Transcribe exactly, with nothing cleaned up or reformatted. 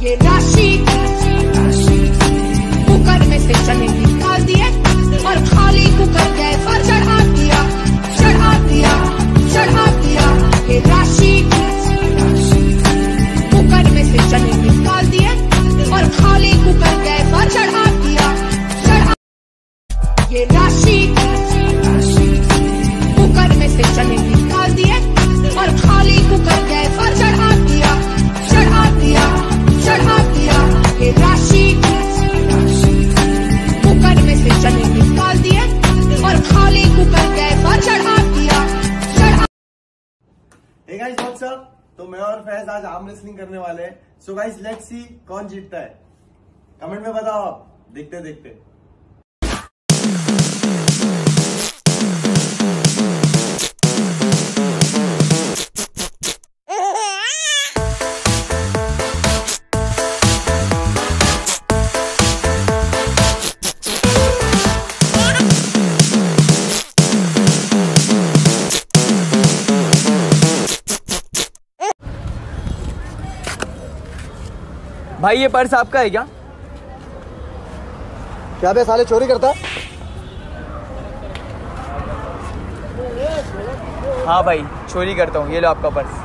ये राशि कुकर में से चने निकाल दिए और खाली कुकर गैस पर चढ़ा दिया चढ़ा दिया चढ़ा दिया। ये राशि कुकर में से चने निकाल दिए और खाली कुकर गैस पर चढ़ा दिया चढ़ा। ये राशि कुकर में से चने निकाल दिए और खाली कुकर गैस पर चढ़ा दिया चढ़ा दिया चढ़ा दिया। ये राशि कुकर में से चने निकाल दिए और खाली कुकर गैस पर चढ़ा दिया चढ़ा। हे गाइस व्हाट्स अप, तो मैं और फैज आज आर्म रेसलिंग करने वाले हैं। सो गाइस लेट्स सी कौन जीतता है, कमेंट में बताओ आप। देखते देखते भाई ये पर्स आपका है क्या? क्या बे साले चोरी करता है? हाँ भाई चोरी करता हूँ, ये लो आपका पर्स।